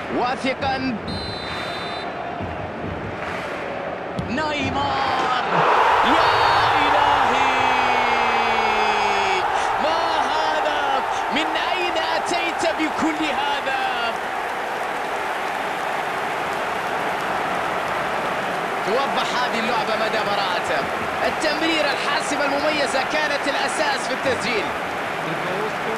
واثقا. نيمار، يا إلهي، ما هذا؟ من أين أتيت بكل هذا؟ توضح هذه اللعبة مدى براءته. التمريرة الحاسمة المميزة كانت الأساس في التسجيل.